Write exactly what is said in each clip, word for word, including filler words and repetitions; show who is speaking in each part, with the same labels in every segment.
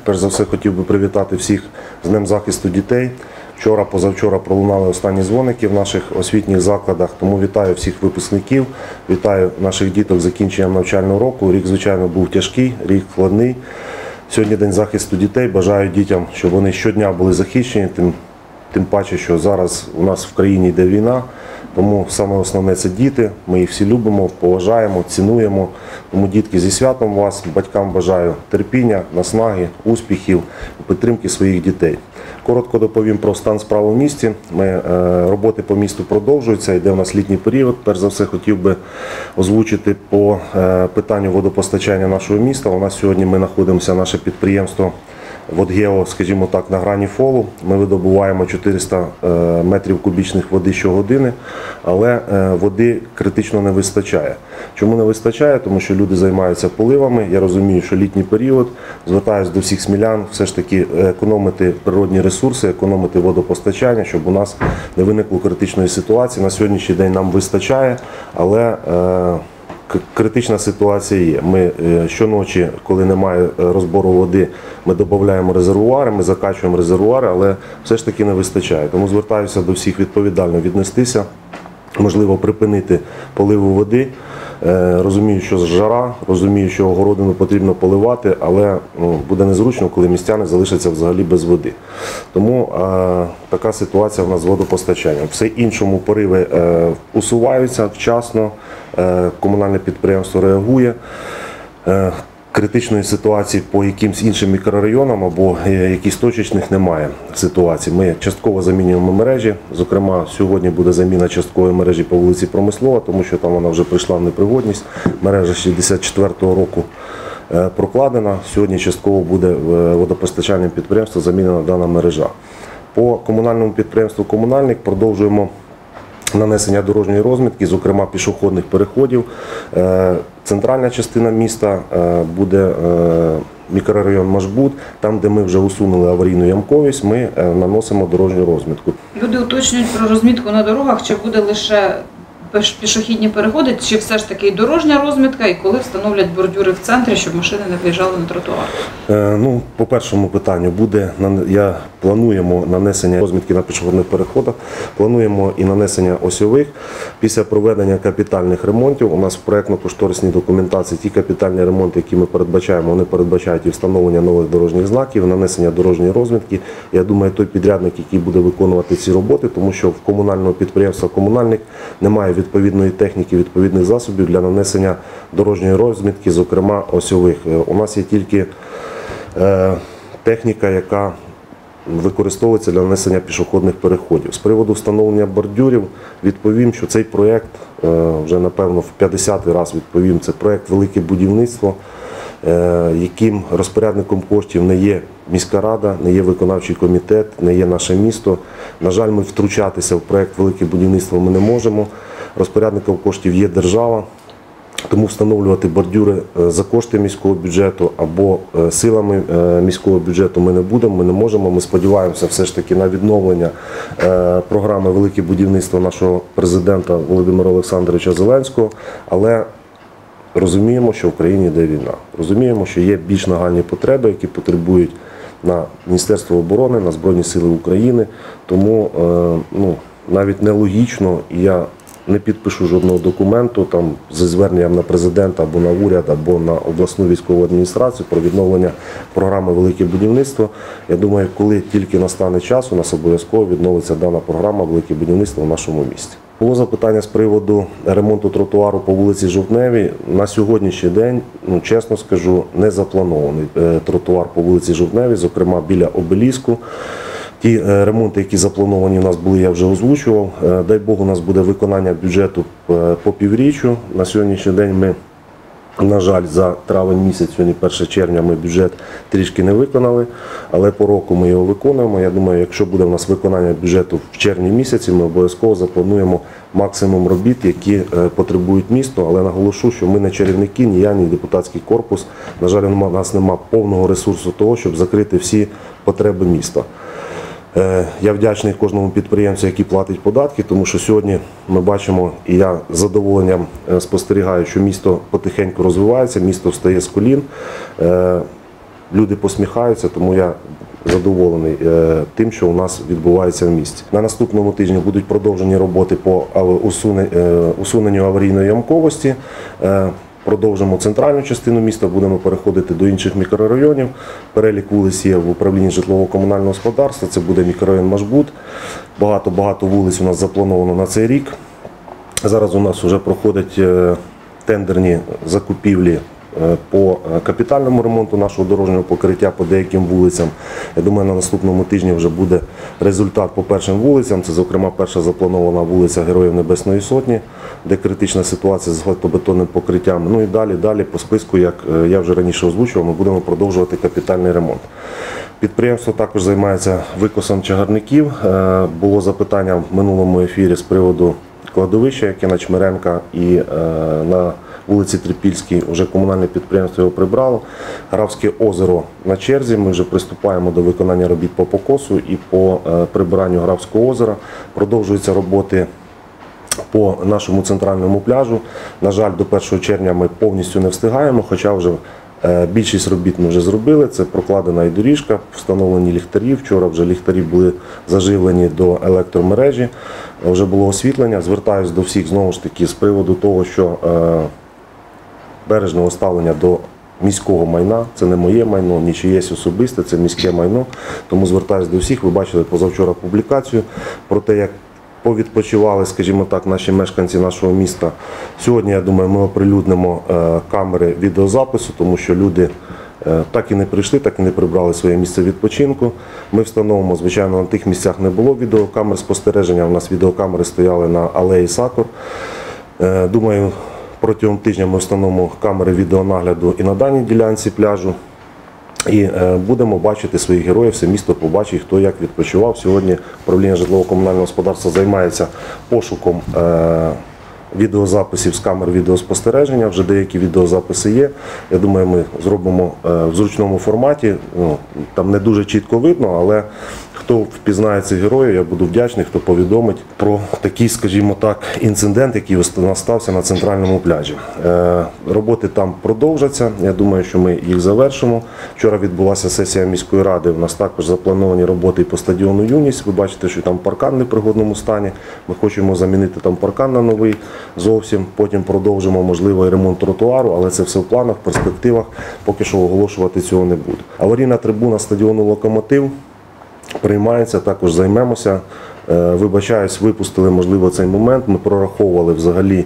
Speaker 1: Перш за все, хотів би привітати всіх з Днем захисту дітей. Вчора, позавчора пролунали останні дзвоники в наших освітніх закладах, тому вітаю всіх випускників, вітаю наших діток з закінченням навчального року. Рік, звичайно, був тяжкий, рік складний. Сьогодні День захисту дітей. Бажаю дітям, щоб вони щодня були захищені, тим, тим паче, що зараз у нас в країні йде війна. Тому саме основне – це діти, ми їх всі любимо, поважаємо, цінуємо. Тому, дітки, зі святом вас, батькам бажаю терпіння, наснаги, успіхів, підтримки своїх дітей. Коротко доповім про стан справ у місті. Ми, роботи по місту продовжуються, йде у нас літній період. Перш за все, хотів би озвучити по питанню водопостачання нашого міста. У нас сьогодні ми знаходимося, наше підприємство «Водгео», скажімо так, на грані фолу. Ми видобуваємо чотириста метрів кубічних води щогодини, але води критично не вистачає. Чому не вистачає? Тому що люди займаються поливами. Я розумію, що літній період. Звертаюся до всіх смілян все ж таки економити природні ресурси, економити водопостачання, щоб у нас не виникло критичної ситуації. На сьогоднішній день нам вистачає, але критична ситуація є. Ми щоночі, коли немає розбору води, ми додаємо резервуари, ми закачуємо резервуари, але все ж таки не вистачає. Тому звертаюся до всіх відповідально віднестися, можливо, припинити поливу води. Розумію, що жара, розумію, що городину потрібно поливати, але ну, буде незручно, коли містяни залишаться взагалі без води. Тому а, така ситуація в нас з водопостачанням. Все іншому пориви е, усуваються вчасно, е, комунальне підприємство реагує. Е, Критичної ситуації по якимсь іншим мікрорайонам або якісь точечних немає ситуації. Ми частково замінюємо мережі. Зокрема, сьогодні буде заміна часткової мережі по вулиці Промислова, тому що там вона вже прийшла в непригодність. Мережа шістдесят четвертого року прокладена. Сьогодні частково буде водопостачальним підприємством замінена дана мережа. По комунальному підприємству «Комунальник» продовжуємо нанесення дорожньої розмітки, зокрема пішохідних переходів. Центральна частина міста буде мікрорайон Машбут, там, де ми вже усунули аварійну ямковість, ми наносимо дорожню розмітку.
Speaker 2: Люди уточнюють про розмітку на дорогах, чи буде лише пішохідні переходи, чи все ж таки і дорожня розмітка, і коли встановлять бордюри в центрі, щоб машини не виїжджали на тротуар?
Speaker 1: Е, ну, по першому питанню буде, я плануємо нанесення розмітки на пішохідних переходах, плануємо і нанесення осьових. Після проведення капітальних ремонтів у нас в проєктно-кошторисній документації ті капітальні ремонти, які ми передбачаємо, вони передбачають і встановлення нових дорожніх знаків, нанесення дорожньої розмітки. Я думаю, той підрядник, який буде виконувати ці роботи, тому що в комунального підприємства «Комунальник» немає відповідної техніки, відповідних засобів для нанесення дорожньої розмітки, зокрема осьових. У нас є тільки е, техніка, яка використовується для нанесення пішохідних переходів. З приводу встановлення бордюрів відповім, що цей проєкт, е, вже напевно в п'ятдесятий раз відповім, це проєкт «Велике будівництво», е, яким розпорядником коштів не є міська рада, не є виконавчий комітет, не є наше місто. На жаль, ми втручатися в проєкт «Велике будівництво» ми не можемо. Розпорядником коштів є держава, тому встановлювати бордюри за кошти міського бюджету або силами міського бюджету ми не будемо, ми не можемо. Ми сподіваємося все ж таки на відновлення програми «Велике будівництво» нашого президента Володимира Олександровича Зеленського, але розуміємо, що в країні йде війна. Розуміємо, що є більш нагальні потреби, які потребують на Міністерство оборони, на Збройні Сили України, тому ну, навіть нелогічно, і я не підпишу жодного документу там, зі зверненням на президента або на уряд, або на обласну військову адміністрацію про відновлення програми «Велике будівництво». Я думаю, коли тільки настане час, у нас обов'язково відновиться дана програма «Велике будівництво» в нашому місті. Було запитання з приводу ремонту тротуару по вулиці Жовтневій. На сьогоднішній день, ну, чесно скажу, не запланований тротуар по вулиці Жовтневій, зокрема біля обеліску. Ті ремонти, які заплановані у нас були, я вже озвучував. Дай Бог, у нас буде виконання бюджету по півріччю. На сьогоднішній день ми, на жаль, за травень місяць, сьогодні перше червня, ми бюджет трішки не виконали, але по року ми його виконуємо. Я думаю, якщо буде у нас виконання бюджету в червні місяці, ми обов'язково заплануємо максимум робіт, які потребують місто, але наголошу, що ми не чарівники, ні я, ні депутатський корпус. На жаль, у нас немає повного ресурсу того, щоб закрити всі потреби міста. Я вдячний кожному підприємцю, який платить податки, тому що сьогодні ми бачимо, і я з задоволенням спостерігаю, що місто потихеньку розвивається, місто встає з колін. люди посміхаються, тому я задоволений е, тим, що у нас відбувається в місті. На наступному тижні будуть продовжені роботи по ав- усуне- е, усуненню аварійної ямковості. Е, Продовжимо центральну частину міста, будемо переходити до інших мікрорайонів. Перелік вулиць є в управлінні житлово-комунального господарства, це буде мікрорайон Машбут. Багато-багато вулиць у нас заплановано на цей рік. Зараз у нас вже проходять е, тендерні закупівлі е, по капітальному ремонту нашого дорожнього покриття по деяким вулицям. Я думаю, на наступному тижні вже буде результат по першим вулицям. Це, зокрема, перша запланована вулиця Героїв Небесної Сотні, де критична ситуація з асфальтобетонним покриттям. Ну і далі, далі по списку, як е, я вже раніше озвучував, ми будемо продовжувати капітальний ремонт. Підприємство також займається викосом чагарників. Е, Було запитання в минулому ефірі з приводу кладовища, яке на Чмиренка і е, на вулиці Трипільській вже комунальне підприємство його прибрало. Графське озеро на черзі. Ми вже приступаємо до виконання робіт по покосу і по е, прибиранню Графського озера. Продовжуються роботи по нашому центральному пляжу. На жаль, до першого червня ми повністю не встигаємо, хоча вже е, більшість робіт ми вже зробили. Це прокладена і доріжка, встановлені ліхтарі. Вчора вже ліхтарі були заживлені до електромережі, вже було освітлення. Звертаюся до всіх знову ж таки з приводу того, що е, бережного ставлення до міського майна, це не моє майно, ні чиєсь особисте, це міське майно. Тому звертаюся до всіх. Ви бачили позавчора публікацію про те, як повідпочивали, скажімо так, наші мешканці нашого міста. Сьогодні, я думаю, ми оприлюднимо е, камери відеозапису, тому що люди е, так і не прийшли, так і не прибрали своє місце відпочинку. Ми встановимо, звичайно, на тих місцях не було відеокамер спостереження, у нас відеокамери стояли на алеї Сакур. Е, думаю, протягом тижня ми встановимо камери відеонагляду і на даній ділянці пляжу. І е, будемо бачити своїх героїв, все місто побачить, хто як відпочивав. Сьогодні управління житлово-комунального господарства займається пошуком е, відеозаписів з камер відеоспостереження. Вже деякі відеозаписи є. Я думаю, ми зробимо е, в зручному форматі. Ну, там не дуже чітко видно, але хто впізнає цих героїв, я буду вдячний, хто повідомить про такий, скажімо так, інцидент, який стався на центральному пляжі. Е, роботи там продовжаться. Я думаю, що ми їх завершимо. Вчора відбулася сесія міської ради. У нас також заплановані роботи і по стадіону «Юність». Ви бачите, що там паркан в непригодному стані. Ми хочемо замінити там паркан на новий зовсім. Потім продовжимо, можливо, і ремонт тротуару, але це все в планах, в перспективах. Поки що оголошувати цього не буду. Аварійна трибуна стадіону «Локомотив» приймається, також займемося. Вибачаюсь, випустили, можливо, цей момент. Ми прораховували взагалі,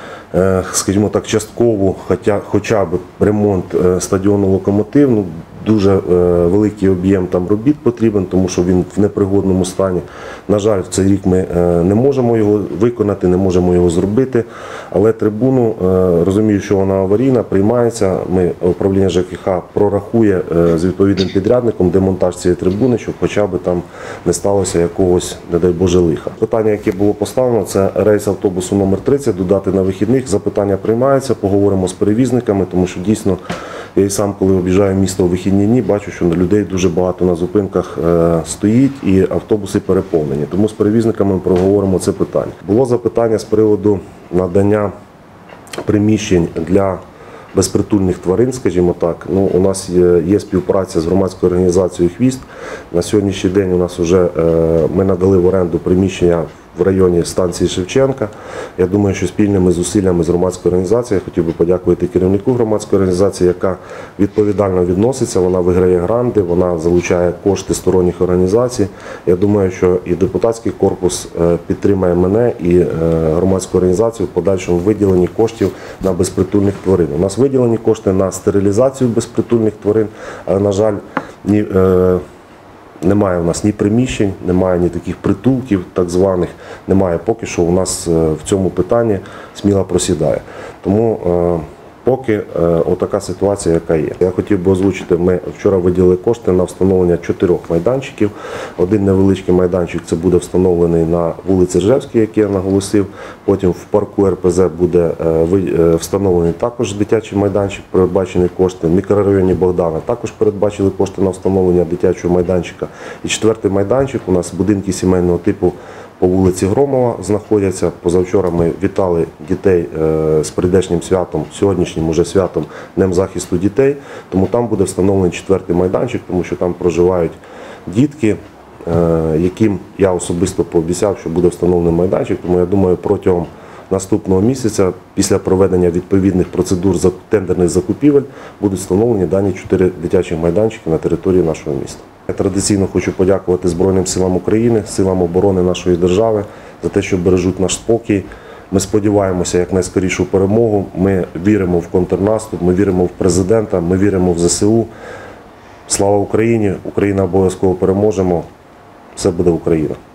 Speaker 1: скажімо так, частково, хоча, хоча б ремонт стадіону «Локомотив». Ну, дуже е, великий об'єм там робіт потрібен, тому що він в непригодному стані. На жаль, в цей рік ми е, не можемо його виконати, не можемо його зробити. Але трибуну, е, розумію, що вона аварійна, приймається. Ми, управління ЖКХ прорахує е, з відповідним підрядником демонтаж цієї трибуни, щоб хоча б там не сталося якогось, не дай Боже, лиха. Питання, яке було поставлено, це рейс автобусу номер тридцять, додати на вихідних. Запитання приймаються, поговоримо з перевізниками, тому що дійсно я і сам, коли об'їжджаю місто у вихідні дні, бачу, що людей дуже багато на зупинках е, стоїть і автобуси переповнені. Тому з перевізниками проговоримо це питання. Було запитання з приводу надання приміщень для безпритульних тварин, скажімо так. Ну, у нас є, є співпраця з громадською організацією «Хвіст». На сьогоднішній день у нас вже, е, ми надали в оренду приміщення в районі станції Шевченка. Я думаю, що спільними зусиллями з громадською організацією, я хотів би подякувати керівнику громадської організації, яка відповідально відноситься, вона виграє гранти, вона залучає кошти сторонніх організацій. Я думаю, що і депутатський корпус підтримає мене і громадську організацію в подальшому виділенні коштів на безпритульних тварин. У нас виділені кошти на стерилізацію безпритульних тварин, але, на жаль, ні, немає у нас ні приміщень, немає ні таких притулків так званих, немає поки що у нас в цьому питанні Сміла просідає. Тому поки отака ситуація, яка є. Я хотів би озвучити, ми вчора виділили кошти на встановлення чотирьох майданчиків. Один невеличкий майданчик це буде встановлений на вулиці Ржевській, який я наголосив. Потім в парку ер пе зет буде встановлений також дитячий майданчик, передбачені кошти. В мікрорайоні Богдана також передбачили кошти на встановлення дитячого майданчика. І четвертий майданчик у нас будинки сімейного типу по вулиці Громова знаходяться. Позавчора ми вітали дітей е, з прийдешнім святом, сьогоднішнім уже святом Днем захисту дітей. Тому там буде встановлений четвертий майданчик, тому що там проживають дітки, е, яким я особисто пообіцяв, що буде встановлений майданчик. Тому я думаю, протягом наступного місяця, після проведення відповідних процедур за- тендерних закупівель, будуть встановлені дані чотири дитячі майданчики на території нашого міста. Я традиційно хочу подякувати Збройним силам України, силам оборони нашої держави за те, що бережуть наш спокій. Ми сподіваємося як найскорішу перемогу. Ми віримо в контрнаступ, ми віримо в президента, ми віримо в ЗСУ. Слава Україні! Україна обов'язково переможемо. Все буде Україна.